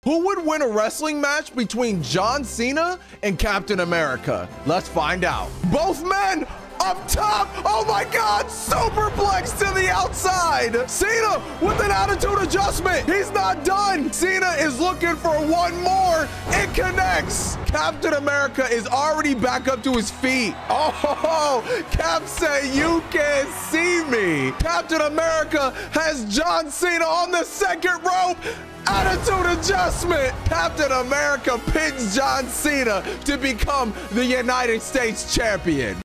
Who would win a wrestling match between John Cena and Captain America? Let's find out. Both men up top. Oh my God, superplex to the outside. Cena with an attitude adjustment. He's not done. Cena is looking for one more. It connects. Captain America is already back up to his feet. Oh, Cap say you can't see me. Captain America has John Cena on the second rope. Attitude adjustment. Captain America pins John Cena to become the United States champion.